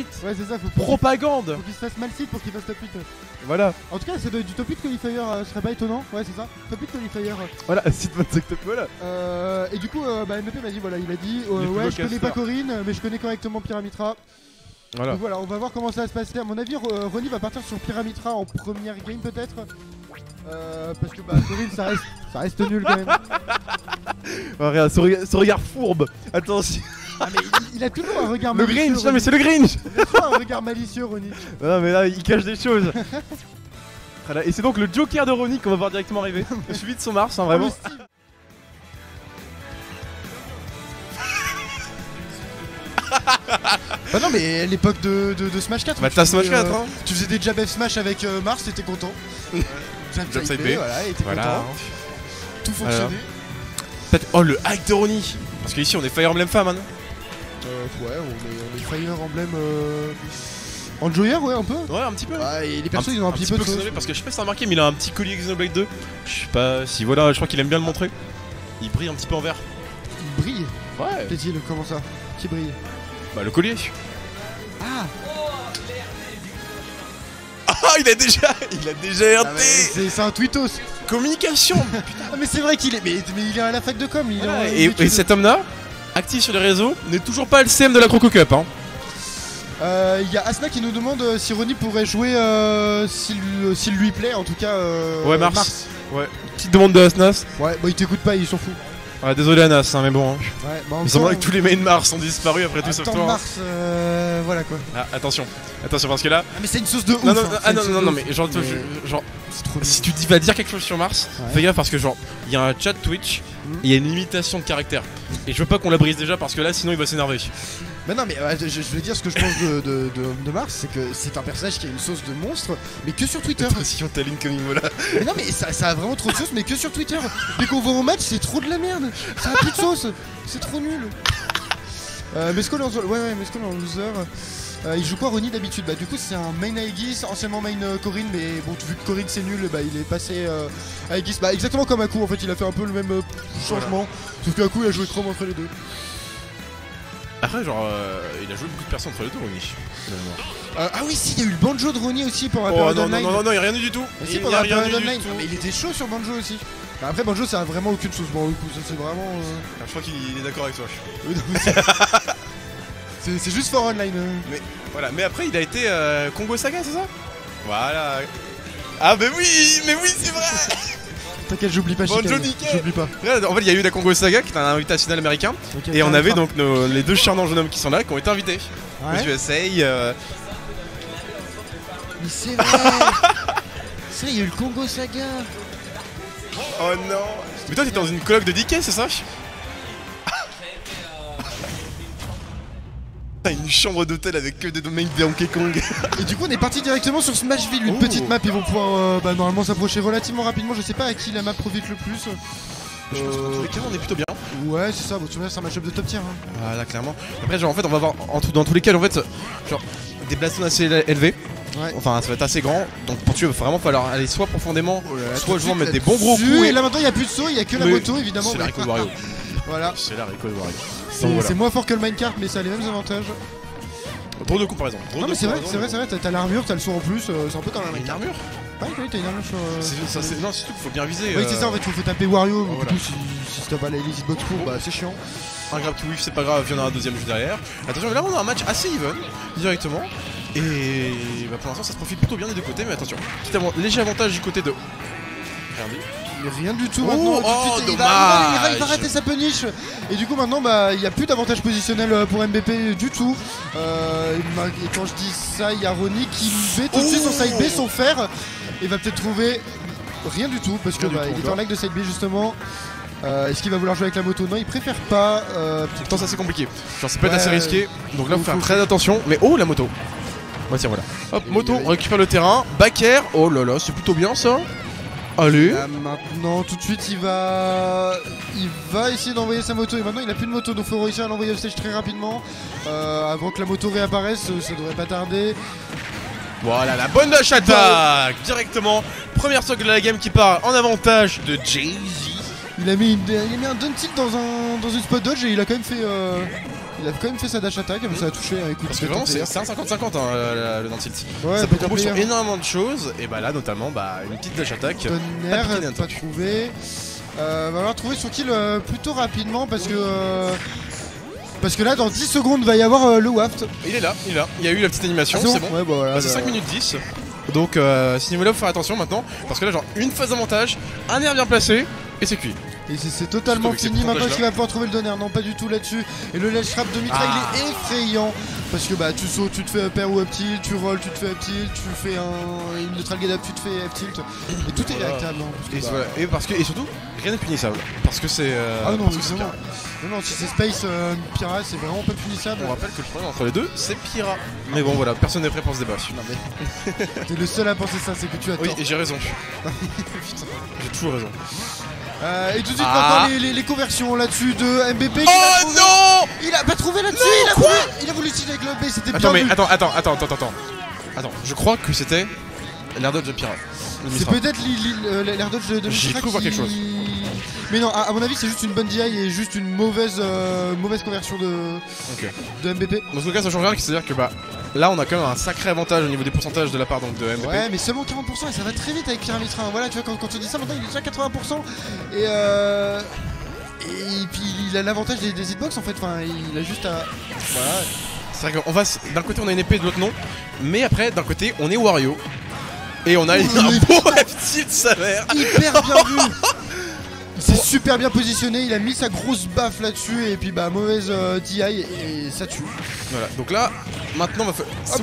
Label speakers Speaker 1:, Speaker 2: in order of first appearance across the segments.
Speaker 1: Ouais, c'est ça,
Speaker 2: Propagande.
Speaker 1: faut qu'il se fasse mal site pour qu'il fasse top 8.
Speaker 2: Voilà.
Speaker 1: En tout cas, ça doit être du top 8 qualifier, ce serait pas étonnant. Ouais, c'est ça, top 8 qualifier.
Speaker 2: Voilà, site 25 top, voilà.
Speaker 1: Et du coup, MP m'a dit, voilà, il a dit,
Speaker 2: Les plus
Speaker 1: ouais,
Speaker 2: beaux
Speaker 1: je connais
Speaker 2: casters.
Speaker 1: pas Corinne, mais je connais correctement Pyramitra.
Speaker 2: Voilà.
Speaker 1: Donc voilà, on va voir comment ça va se passer. À mon avis, Ronnie va partir sur Pyramitra en première game peut-être. Parce que Corinne, ça reste nul quand même.
Speaker 2: Oh, regarde, ce regard fourbe. Attention.
Speaker 1: Ah, mais il a toujours un regard
Speaker 2: Le
Speaker 1: malicieux.
Speaker 2: Grinch, non mais c'est le Grinch.
Speaker 1: Il a toujours un regard malicieux, Ronnie.
Speaker 2: Non mais là, il cache des choses. Voilà, et c'est donc le Joker de Ronnie qu'on va voir directement arriver. Suivi de son Mars, hein, vraiment.
Speaker 1: Oh, le Steve. Bah non mais à l'époque de Smash 4
Speaker 2: Bah t'as Smash 4 hein.
Speaker 1: tu faisais des jab F Smash avec Mars, t'étais content.
Speaker 2: Jab side B.
Speaker 1: Voilà, et t'es
Speaker 2: Voilà.
Speaker 1: content. Tout fonctionnait.
Speaker 2: Peut-être. Oh le hack de Ronnie. Parce qu'ici on est Fire Emblem fan maintenant.
Speaker 1: Ouais, on est Fire Emblem Enjoyer, ouais, un peu.
Speaker 2: Ouais, un petit peu.
Speaker 1: Ah, et les persos ils ont un petit peu de
Speaker 2: Xenoblade,
Speaker 1: sauce.
Speaker 2: parce que je sais pas si t'as remarqué, mais il a un petit collier Xenoblade 2. Je sais pas si voilà, je crois qu'il aime bien le montrer. Il brille un petit peu en vert.
Speaker 1: Il brille.
Speaker 2: Ouais.
Speaker 1: Plaît-il, comment ça? Qui brille?
Speaker 2: Bah le collier.
Speaker 1: Ah,
Speaker 2: Ah il a déjà
Speaker 1: ah ouais, c'est un tweetos.
Speaker 2: communication.
Speaker 1: Ah mais c'est vrai qu'il est. Mais il est à la fac de com, il est en
Speaker 2: Voilà,
Speaker 1: études.
Speaker 2: et cet homme-là, actif sur les réseaux, n'est toujours pas le CM de la Croco Cup. Hein.
Speaker 1: Il y a Asna qui nous demande si Ronnie pourrait jouer s'il lui plaît, en tout cas.
Speaker 2: Ouais, Mars. Ouais. Petite demande de Asnas.
Speaker 1: Ouais, bah il t'écoute pas, il s'en fout.
Speaker 2: Ouais, désolé Anas, hein, mais bon. Hein.
Speaker 1: Ouais, bah en
Speaker 2: Il
Speaker 1: même
Speaker 2: semblerait
Speaker 1: temps,
Speaker 2: que tous les mains Mars ont disparu après tout sauf
Speaker 1: attends,
Speaker 2: toi. Hein.
Speaker 1: Mars, voilà quoi.
Speaker 2: Ah, attention, parce que là.
Speaker 1: Ah mais c'est une sauce de ouf.
Speaker 2: Non, non,
Speaker 1: hein,
Speaker 2: ah,
Speaker 1: c'est
Speaker 2: non,
Speaker 1: une sauce
Speaker 2: non,
Speaker 1: de
Speaker 2: non,
Speaker 1: ouf.
Speaker 2: mais genre, genre
Speaker 1: C'est trop nul.
Speaker 2: si tu vas dire quelque chose sur Mars,
Speaker 1: Ouais.
Speaker 2: fais gaffe parce que genre, il y a un chat Twitch, et il y a une limitation de caractère. Et je veux pas qu'on la brise déjà parce que là, sinon il va s'énerver.
Speaker 1: Mais non, mais je vais dire ce que je pense de Mars, c'est que c'est un personnage qui a une sauce de monstre, mais que sur Twitter.
Speaker 2: Si on t'aligne comme il là.
Speaker 1: Mais non, mais ça a vraiment trop de sauce, mais que sur Twitter. Dès qu'on va au match, c'est trop de la merde. Ça a plus de sauce. C'est trop nul. Mescol en loser. Il joue quoi Ronnie d'habitude? Bah du coup c'est un main Aegis, anciennement main Corinne, mais bon vu que Corinne c'est nul, bah il est passé à Aegis, bah exactement comme Aku en fait, il a fait un peu le même changement, sauf que Aku il a joué Chrome entre les deux.
Speaker 2: Après, genre, il a joué beaucoup de personnes entre les deux, Ronnie.
Speaker 1: Ah oui, si, il y a eu le banjo de Ronnie aussi pour la
Speaker 2: Oh
Speaker 1: période
Speaker 2: non, non,
Speaker 1: online.
Speaker 2: non, non, il y a rien du tout.
Speaker 1: Mais si,
Speaker 2: Il
Speaker 1: pendant
Speaker 2: y a
Speaker 1: la
Speaker 2: rien
Speaker 1: période
Speaker 2: du
Speaker 1: online.
Speaker 2: tout.
Speaker 1: Ah, mais il était chaud sur banjo aussi. Bah, après, banjo ça a vraiment aucune sauce pour le coup, ça c'est vraiment.
Speaker 2: Ah, je crois qu'il est d'accord avec toi.
Speaker 1: Oui, non, mais c'est juste for online.
Speaker 2: Mais voilà, mais après il a été Congo Saga, c'est ça? Voilà. Ah mais oui, c'est vrai.
Speaker 1: T'inquiète, j'oublie pas.
Speaker 2: Banjo
Speaker 1: Chicago.
Speaker 2: nickel.
Speaker 1: J'oublie pas.
Speaker 2: Regarde, en fait, il y a eu la Congo Saga qui est un invitationnel américain.
Speaker 1: Ok,
Speaker 2: Et on
Speaker 1: ça
Speaker 2: avait
Speaker 1: va.
Speaker 2: donc les deux charmants jeunes hommes qui sont là, qui ont été invités aux
Speaker 1: Ouais.
Speaker 2: USA.
Speaker 1: Mais c'est vrai. C'est vrai, il y a eu le Congo Saga.
Speaker 2: Oh non. Mais toi, t'étais dans une coloc de DK, c'est ça? T'as une chambre d'hôtel avec que des domaines de Donkey Kong.
Speaker 1: Et du coup, on est parti directement sur Smashville, une
Speaker 2: Oh.
Speaker 1: petite map. Ils vont pouvoir normalement s'approcher relativement rapidement. Je sais pas à qui la map profite le plus.
Speaker 2: Je pense que dans tous les cas, on est plutôt bien.
Speaker 1: Ouais, c'est ça. Bon, tu vois, c'est un match-up de top tier. Hein.
Speaker 2: Voilà, clairement. Après, genre, en fait, on va voir dans tous les cas, en fait, genre, des blastones assez élevés.
Speaker 1: Ouais.
Speaker 2: Enfin, ça va être assez grand. Donc, pour tuer, il va vraiment falloir aller soit profondément,
Speaker 1: Oh là là,
Speaker 2: soit
Speaker 1: tout de
Speaker 2: jouer,
Speaker 1: suite,
Speaker 2: mettre des bons gros coups.
Speaker 1: Et là maintenant, il y a plus de saut, il y a que la
Speaker 2: Mais
Speaker 1: moto évidemment.
Speaker 2: C'est la Rico de Wario.
Speaker 1: Voilà.
Speaker 2: C'est la Rico de Wario.
Speaker 1: C'est
Speaker 2: Donc, voilà.
Speaker 1: c'est moins fort que le minecart, mais ça a les mêmes avantages.
Speaker 2: Drôle de comparaison.
Speaker 1: Non, mais c'est vrai, t'as l'armure, t'as le saut en plus. C'est un peu comme un
Speaker 2: Une
Speaker 1: minecart.
Speaker 2: armure.
Speaker 1: Ouais, t'as une armure sur.
Speaker 2: Non, c'est tout qu'il faut bien viser.
Speaker 1: Oui, c'est ça en fait, faut taper Wario. Mais
Speaker 2: voilà.
Speaker 1: du coup, si t'as pas la Elite Box pour, bah c'est chiant.
Speaker 2: Un grab to whiff, c'est pas grave, il y en a un deuxième juste derrière. Attention, là on a un match assez even, directement. Et bah, pour l'instant ça se profile plutôt bien des deux côtés, mais attention, léger avantage du côté de. Regardez.
Speaker 1: Mais rien du tout
Speaker 2: Oh,
Speaker 1: maintenant. Tout de
Speaker 2: oh,
Speaker 1: suite,
Speaker 2: dommage.
Speaker 1: il va rater sa punish. Et du coup maintenant bah il n'y a plus d'avantage positionnel pour MVP du tout. Et quand je dis ça, il y a Ronnie qui met tout de suite son side B sans faire. Et va peut-être trouver rien du tout parce que
Speaker 2: Rien du tout,
Speaker 1: il était en lag de side B justement. Est-ce qu'il va vouloir jouer avec la moto? Non, il préfère pas.
Speaker 2: Pourtant ça c'est compliqué. Genre ça peut être
Speaker 1: Ouais,
Speaker 2: assez risqué. Donc là faut faire
Speaker 1: faut-
Speaker 2: très attention. Mais oh la moto. Bah tiens voilà. Hop, moto, on récupère le terrain. Back air. Oh là là, c'est plutôt bien ça. Allez.
Speaker 1: Là, maintenant, tout de suite, il va essayer d'envoyer sa moto. Et maintenant, il a plus de moto, donc faut réussir à l'envoyer au stage très rapidement. Avant que la moto réapparaisse, ça devrait pas tarder.
Speaker 2: Voilà la bonne dash attack directement. Première stock de la game qui part en avantage de Jay-Z.
Speaker 1: Il a mis un down tilt dans une spot dodge et il a quand même fait. Il a quand même fait sa dash attack, mais ça a touché. Écoute,
Speaker 2: parce que vraiment c'est un 50-50 hein, le Nantilt.
Speaker 1: Ouais,
Speaker 2: ça peut combo sur énormément de choses, et bah là notamment une petite dash attack.
Speaker 1: Tonnerre, pas trouvé. Va falloir trouver son kill plutôt rapidement parce que là dans 10 secondes va y avoir le waft.
Speaker 2: Il est là, il y a eu la petite animation, c'est bon.
Speaker 1: Ouais, voilà,
Speaker 2: c'est 5 minutes 10. Donc à ce niveau là faut faire attention maintenant. Parce que là genre une phase d'avantage, un air bien placé et c'est cuit.
Speaker 1: Et c'est totalement fini. Maintenant est-ce qu'il va pouvoir trouver le donner? Non, pas du tout là-dessus. Et le ledge trap de Mitra il est effrayant. Parce que tu sautes, tu te fais up air ou up tilt, tu rolls, tu te fais up tilt, tu fais une neutral get up, tu te fais up tilt. Et tout est réactable. Parce que,
Speaker 2: et surtout, rien n'est punissable. Parce que c'est.
Speaker 1: Ah non, c'est Pyra. Non, si c'est Space Pyra, c'est vraiment pas punissable.
Speaker 2: On rappelle que le problème entre les deux, c'est Pyra. Mais bon, voilà, personne n'est prêt pour ce débat.
Speaker 1: Non, mais. T'es le seul à penser ça, c'est que tu as tort.
Speaker 2: Oui, et j'ai raison.
Speaker 1: Putain.
Speaker 2: J'ai toujours raison.
Speaker 1: Et tout de suite maintenant les conversions là-dessus de MBP.
Speaker 2: Oh non!
Speaker 1: Il a pas trouvé là-dessus. Il a voulu utiliser avec le B, c'était bien.
Speaker 2: Attends, je crois que c'était l'air dodge de Pyra.
Speaker 1: C'est peut-être l'air dodge de Mitra.
Speaker 2: J'ai cru voir quelque chose.
Speaker 1: Mais non, à mon avis, c'est juste une bonne DI et juste une mauvaise conversion de MBP.
Speaker 2: Dans ce cas, ça change rien, c'est-à-dire que là, on a quand même un sacré avantage au niveau des pourcentages de la part donc, de MBP.
Speaker 1: Ouais, mais seulement 40% et ça va très vite avec Pyra Mitra. Voilà, tu vois, quand on dit ça, maintenant il est déjà 80%. Et puis il a l'avantage des hitbox en fait. Enfin, il a juste à. Voilà.
Speaker 2: C'est vrai qu'on va. D'un côté, on a une épée, de l'autre non. Mais après, d'un côté, on est Wario. Et on a un beau F-tilt s'avère.
Speaker 1: Hyper bien vu. Il s'est super bien positionné, il a mis sa grosse baffe là-dessus et puis mauvaise DI et ça tue.
Speaker 2: Voilà, donc là, maintenant on va faire...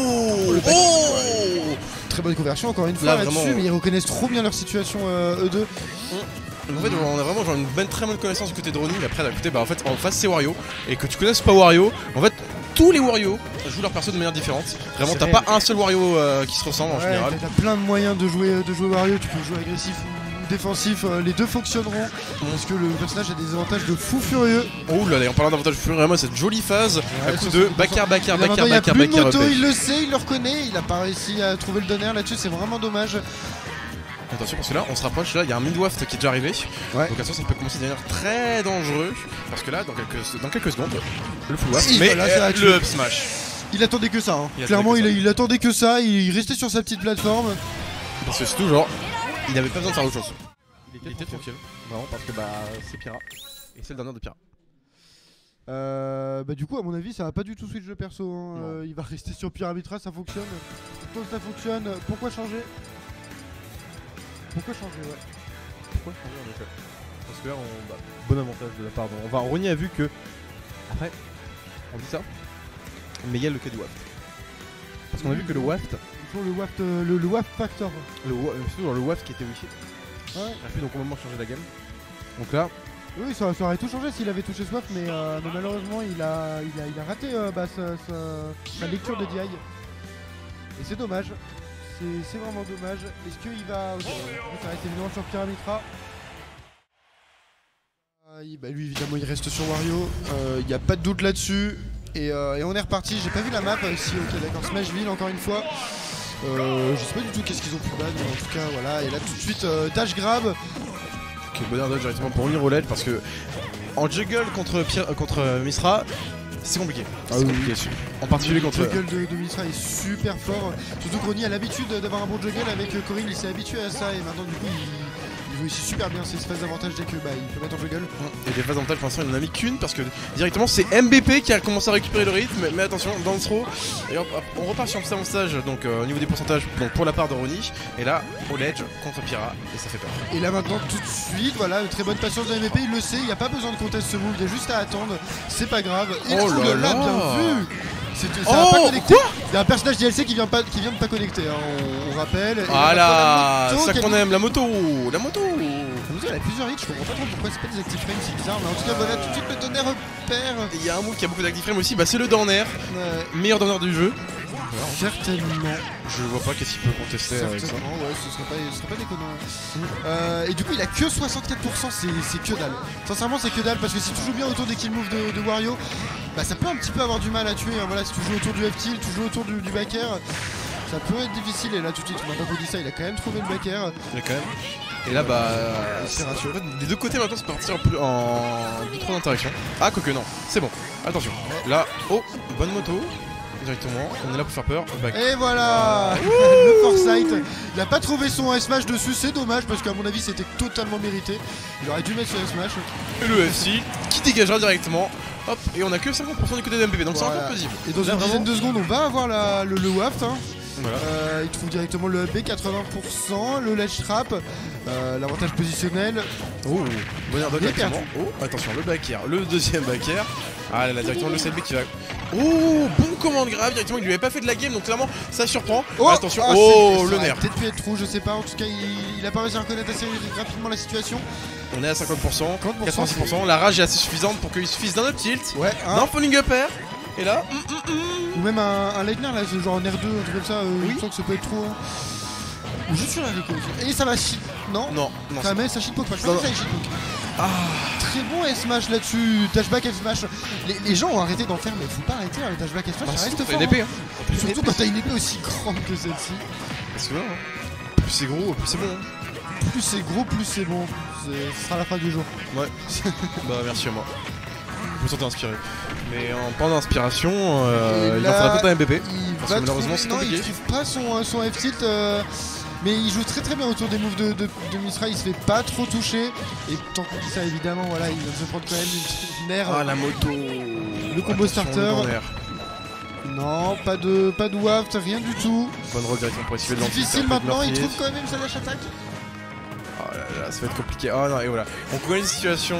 Speaker 1: Très bonne conversion encore une fois là-dessus, mais ils reconnaissent trop bien leur situation eux deux.
Speaker 2: En fait, on a vraiment genre une très bonne connaissance du côté de Ronnie, mais après, d'un côté, en fait, en face c'est Wario. Et que tu connaisses pas Wario, en fait, tous les Wario jouent leur perso de manière différente. Vraiment, t'as pas un seul Wario qui se ressemble en général.
Speaker 1: T'as plein de moyens de jouer Wario, tu peux jouer agressif ou défensif, les deux fonctionneront parce que le personnage a des avantages de fou furieux.
Speaker 2: Oh là là, en parlant d'avantages furieux, vraiment cette jolie phase à coup de backer.
Speaker 1: Il le sait, il le reconnaît, il a pas réussi à trouver le donner là-dessus, c'est vraiment dommage.
Speaker 2: Attention parce que là on se rapproche, là il y a un mid-waft qui est déjà arrivé. Donc attention, ça peut commencer à devenir très dangereux. Parce que là dans quelques secondes, le full waft, mais le up smash.
Speaker 1: Il attendait que ça, hein. Clairement il attendait que ça, il restait sur sa petite plateforme.
Speaker 2: Parce que c'est toujours genre, il n'avait pas besoin de faire autre chose. Il était tranquille.
Speaker 3: Non, parce que c'est Pyra.
Speaker 2: Et c'est le dernier de Pyra.
Speaker 1: Du coup à mon avis ça va pas du tout switch de perso hein. Il va rester sur Pyra Mitra, ça fonctionne. Tant que ça fonctionne, pourquoi changer? Pourquoi changer
Speaker 3: en effet? Parce que là bon avantage de la part de... Ronnie a vu que... Après, on dit ça, mais il y a le cas du waft. Parce qu'on a vu que le waft...
Speaker 1: Le waft factor.
Speaker 3: Le waft qui était wifi.
Speaker 1: Ouais.
Speaker 3: A pu donc au moment changer la game. Donc là...
Speaker 1: Oui, ça aurait tout changé s'il avait touché Swap, mais malheureusement il a raté sa lecture de DI. Et c'est dommage. C'est vraiment dommage. Est-ce qu'il va... Ça reste évidemment sur Pyra Mitra. Lui évidemment il reste sur Wario. Il n'y a pas de doute là-dessus. Et on est reparti. J'ai pas vu la map. Si, ok d'accord. Smashville encore une fois. Je sais pas du tout qu'est-ce qu'ils ont pu ban, mais en tout cas voilà. Et là tout de suite dash grab.
Speaker 2: Ok, bonheur dodge directement pour unir au LED parce que en juggle contre Misra, c'est compliqué. En particulier contre...
Speaker 1: Le juggle de Misra est super fort. Surtout que Ronnie a l'habitude d'avoir un bon juggle avec Corinne, il s'est habitué à ça et maintenant du coup il joue ici super bien ses phases d'avantage dès que il peut mettre en juggle.
Speaker 2: Et des phases d'avantage pour l'instant il n'en a mis qu'une parce que directement c'est MBP qui a commencé à récupérer le rythme, mais attention dans le throw. Et hop, on repart sur un stage donc au niveau des pourcentages donc, pour la part de Ronnie. Et là au ledge contre Pyra et ça fait peur.
Speaker 1: Et là maintenant tout de suite voilà une très bonne patience de MVP, il le sait, il n'y a pas besoin de contest ce move, il y a juste à attendre, c'est pas grave.
Speaker 2: Oh là là,
Speaker 1: bien vu. Ça va pas connecter. Il y a un personnage DLC qui vient de pas connecter, hein, on rappelle.
Speaker 2: Ah là, ça qu'on aime, la moto.
Speaker 1: La moto elle a plusieurs hits, je comprends pas trop pourquoi c'est pas des active frames, c'est bizarre, mais en tout cas voilà tout de suite le donner repère.
Speaker 2: Il y a un move qui a beaucoup d'active frames aussi, c'est le donner, meilleur donner du jeu.
Speaker 1: Certainement.
Speaker 2: Je vois pas qu'est-ce qu'il peut contester avec ça.
Speaker 1: Ouais, ce serait pas déconnant. Et du coup il a que 64%, c'est que dalle. Sincèrement c'est que dalle parce que si tu joues bien autour des kill moves de Wario, ça peut un petit peu avoir du mal à tuer. Voilà, si tu joues autour du F-tilt, tu joues autour du back air, ça peut être difficile. Et là tout de suite, maintenant qu'on dit ça, il a quand même trouvé le back air.
Speaker 2: Il a quand même. Et là bah
Speaker 1: C'est ratio.
Speaker 2: en fait, des deux côtés maintenant c'est parti en trop d'interaction. Ah quoique non, c'est bon. Attention. Là, oh, bonne moto. Directement, on est là pour faire peur. Back.
Speaker 1: Et voilà le Foresight. Il a pas trouvé son S-Smash dessus, c'est dommage parce qu'à mon avis c'était totalement mérité. Il aurait dû mettre ce S-Smash.
Speaker 2: Et le FC qui dégagera directement. Hop, et on a que 50% du côté de MPP, donc c'est
Speaker 1: Voilà.
Speaker 2: encore possible.
Speaker 1: Et dans
Speaker 2: Là,
Speaker 1: une dizaine
Speaker 2: vraiment-
Speaker 1: de secondes, on va avoir le waft. Hein.
Speaker 2: Voilà.
Speaker 1: Il trouve directement le B 80%, le ledge trap, l'avantage positionnel.
Speaker 2: Oh, bon air
Speaker 1: Il est
Speaker 2: directement. Oh, attention, le back air, le deuxième back air. Ah là, là directement le CLB qui va. Oh, bon commande grave directement. Il lui avait pas fait de la game, donc clairement ça surprend. Attention,
Speaker 1: ah,
Speaker 2: oh,
Speaker 1: ça
Speaker 2: le
Speaker 1: aurait
Speaker 2: nerf.
Speaker 1: peut-être pu être trou, je sais pas. En tout cas, il a pas réussi à reconnaître assez rapidement la situation.
Speaker 2: On est à 50%,
Speaker 1: 50%,
Speaker 2: 86%. La rage est assez suffisante pour qu'il suffise d'un up tilt,
Speaker 1: Ouais,
Speaker 2: d'un falling up air. Et là,
Speaker 1: ou même un Lightner là, c'est genre en R2, un truc comme ça.
Speaker 2: Oui.
Speaker 1: Je sens que ça peut être trop. Hein. Ou juste sur la Rico aussi. Et ça va shit. Non,
Speaker 2: non, non.
Speaker 1: ça met ça shit poke pas. Je
Speaker 2: Non,
Speaker 1: pense que ça shit poke.
Speaker 2: Ah,
Speaker 1: Très bon S-Smash là-dessus. Dashback S-Smash. Les gens ont arrêté d'en faire, mais faut pas arrêter. Hein, les Dashback S-Smash, ça reste
Speaker 2: c'est
Speaker 1: fort.
Speaker 2: une épée.
Speaker 1: Hein.
Speaker 2: Hein.
Speaker 1: Surtout quand t'as une épée aussi grande que celle-ci.
Speaker 2: Parce que là, hein, plus c'est gros, plus c'est bon. Hein.
Speaker 1: Plus c'est gros, plus c'est bon. Ce sera la phrase du jour.
Speaker 2: Ouais. Bah merci à moi. Je me sentais inspiré. Mais en parlant d'inspiration,
Speaker 1: Et
Speaker 2: il
Speaker 1: là,
Speaker 2: en faudra peut-être un MPP.
Speaker 1: Il
Speaker 2: Parce
Speaker 1: va
Speaker 2: que malheureusement,
Speaker 1: trouver-
Speaker 2: c'est
Speaker 1: non,
Speaker 2: compliqué.
Speaker 1: il trouve pas son F-tilt. Mais il joue très bien autour des moves de Misra, il se fait pas trop toucher. Et tant qu'on dit ça, évidemment, voilà, il vient de se prendre quand même une nerf.
Speaker 2: Ah la moto.
Speaker 1: Le combo
Speaker 2: Attention,
Speaker 1: starter.
Speaker 2: le grand air.
Speaker 1: Non, pas de waft, rien du tout.
Speaker 2: Bonne roll directement pour essayer de
Speaker 1: C'est
Speaker 2: lancer.
Speaker 1: difficile maintenant, il trouve quand même sa dash attack.
Speaker 2: Oh là là, ça va être compliqué. Oh non, et voilà. On connaît la situation.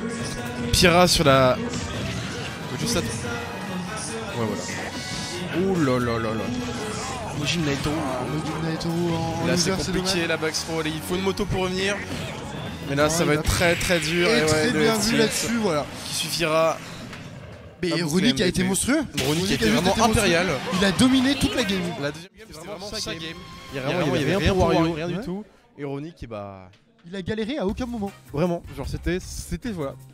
Speaker 2: Pira sur la. Juste là. Ouais, voilà. Oh là là là là. Mojin Naito.
Speaker 1: Le Naito en
Speaker 2: Là, c'est
Speaker 1: loser,
Speaker 2: compliqué la backthrow. Allez, il faut une moto pour revenir. Mais là,
Speaker 1: Ouais,
Speaker 2: ça va
Speaker 1: il
Speaker 2: être très très dur.
Speaker 1: Et
Speaker 2: ouais,
Speaker 1: très
Speaker 2: le
Speaker 1: bien
Speaker 2: F6
Speaker 1: vu là-dessus, voilà.
Speaker 2: qui suffira.
Speaker 1: Mais
Speaker 2: Ah,
Speaker 1: Runic a
Speaker 2: MVP.
Speaker 1: été monstrueux.
Speaker 2: Ronick qui
Speaker 1: a
Speaker 2: était
Speaker 1: juste
Speaker 2: vraiment
Speaker 1: été monstrueux.
Speaker 2: impérial.
Speaker 1: Il a dominé toute la game.
Speaker 2: La deuxième game, c'était vraiment sa game.
Speaker 3: Il y avait rien pour Wario, rien du tout. Et Ronick, et bah.
Speaker 1: Il a galéré à aucun moment.
Speaker 3: Vraiment, genre c'était voilà.